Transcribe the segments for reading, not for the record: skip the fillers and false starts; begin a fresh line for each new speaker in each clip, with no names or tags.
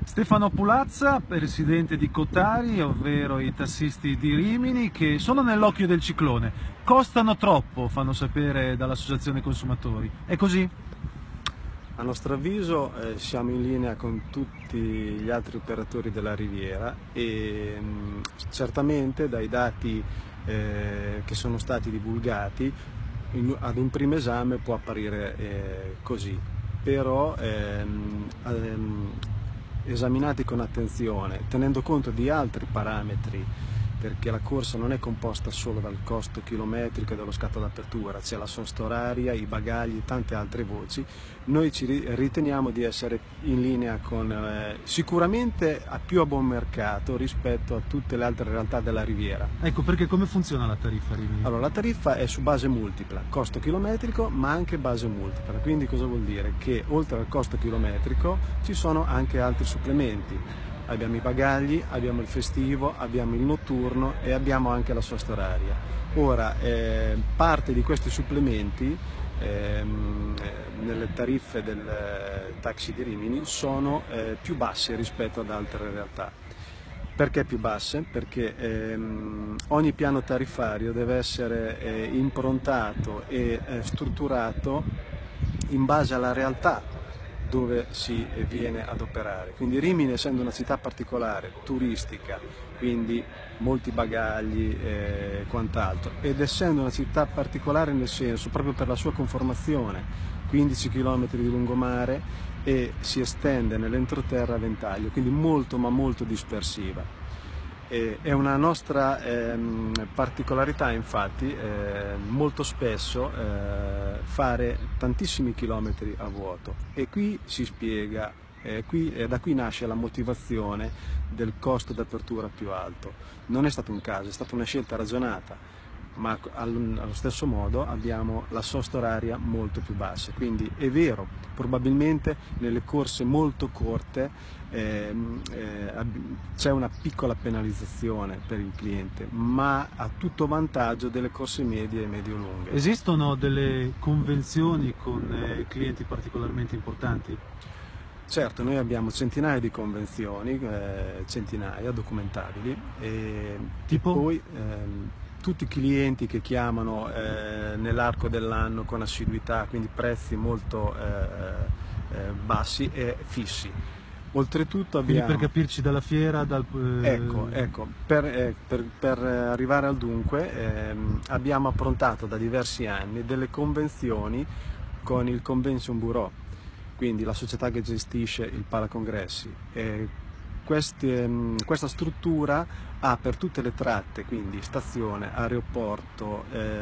Stefano Pulazza, presidente di Cotari, ovvero i tassisti di Rimini, che sono nell'occhio del ciclone. Costano troppo, fanno sapere dall'Associazione Consumatori. È così?
A nostro avviso siamo in linea con tutti gli altri operatori della Riviera e certamente dai dati che sono stati divulgati ad un primo esame può apparire così, però esaminati con attenzione, tenendo conto di altri parametri, perché la corsa non è composta solo dal costo chilometrico e dallo scatto d'apertura, c'è la sosta oraria, i bagagli e tante altre voci. Noi ci riteniamo di essere in linea con sicuramente più a buon mercato rispetto a tutte le altre realtà della Riviera.
Ecco, perché come funziona la tariffa Rimini?
Allora, la tariffa è su base multipla, costo chilometrico ma anche base multipla, quindi cosa vuol dire? Che oltre al costo chilometrico ci sono anche altri supplementi. Abbiamo i bagagli, abbiamo il festivo, abbiamo il notturno e abbiamo anche la sosta oraria. Ora, parte di questi supplementi nelle tariffe del taxi di Rimini sono più basse rispetto ad altre realtà. Perché più basse? Perché ogni piano tariffario deve essere improntato e strutturato in base alla realtà dove si viene ad operare. Quindi Rimini, essendo una città particolare, turistica, quindi molti bagagli e quant'altro, ed essendo una città particolare nel senso proprio per la sua conformazione, 15 km di lungomare e si estende nell'entroterra a ventaglio, quindi molto ma molto dispersiva. È una nostra particolarità, infatti, molto spesso fare tantissimi chilometri a vuoto, e qui si spiega, da qui nasce la motivazione del costo d'apertura più alto. Non è stato un caso, è stata una scelta ragionata, ma allo stesso modo abbiamo la sosta oraria molto più bassa, quindi è vero, probabilmente nelle corse molto corte c'è una piccola penalizzazione per il cliente, ma a tutto vantaggio delle corse medie e medio-lunghe.
Esistono delle convenzioni con clienti particolarmente importanti?
Certo, noi abbiamo centinaia di convenzioni, centinaia documentabili,
Tipo?
e poi tutti i clienti che chiamano nell'arco dell'anno con assiduità, quindi prezzi molto bassi e fissi. Oltretutto abbiamo...
Quindi per capirci dalla fiera,
Ecco, per arrivare al dunque abbiamo approntato da diversi anni delle convenzioni con il Convention Bureau, quindi la società che gestisce il Palacongressi. Questa struttura ha per tutte le tratte, quindi stazione, aeroporto,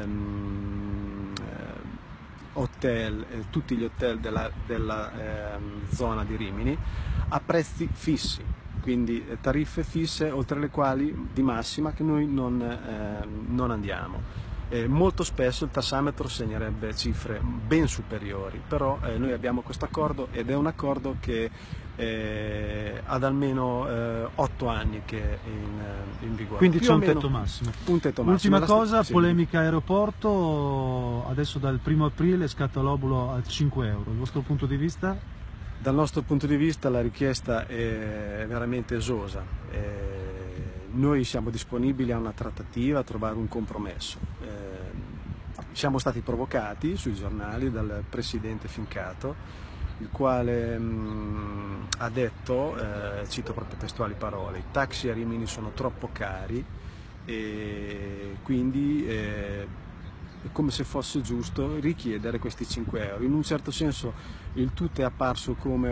hotel, tutti gli hotel della zona di Rimini, a prezzi fissi, quindi tariffe fisse oltre le quali di massima che noi non andiamo. Molto spesso il tassametro segnerebbe cifre ben superiori, però noi abbiamo questo accordo, ed è un accordo che ad almeno 8 anni che è in vigore.
Quindi
Più
c'è
o
un
meno
tetto massimo.
Un tetto massimo.
Ultima cosa,
sì.
polemica aeroporto, adesso dal 1° aprile scatta l'obolo a 5 euro. Il vostro punto di vista?
Dal nostro punto di vista la richiesta è veramente esosa. Noi siamo disponibili a una trattativa, a trovare un compromesso. Siamo stati provocati sui giornali dal presidente Fincato, il quale ha detto, cito proprio testuali parole: i taxi a Rimini sono troppo cari, e quindi è come se fosse giusto richiedere questi 5 euro. In un certo senso il tutto è apparso come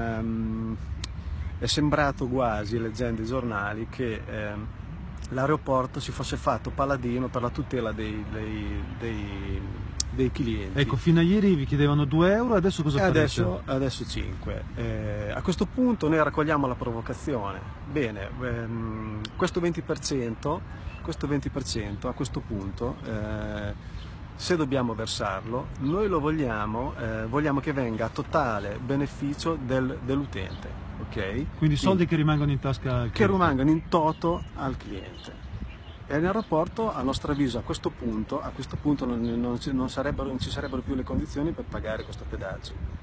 è sembrato quasi, leggendo i giornali, che l'aeroporto si fosse fatto paladino per la tutela dei clienti.
Ecco, fino a ieri vi chiedevano 2 euro, adesso cosa farete?
Adesso 5. A questo punto noi raccogliamo la provocazione. Bene, questo 20% a questo punto, se dobbiamo versarlo, noi lo vogliamo che venga a totale beneficio dell'utente, ok?
Quindi soldi che rimangono in tasca al cliente.
Che rimangono in toto al cliente. E nell'aeroporto, a nostro avviso, a questo punto non ci sarebbero più le condizioni per pagare questo pedaggio.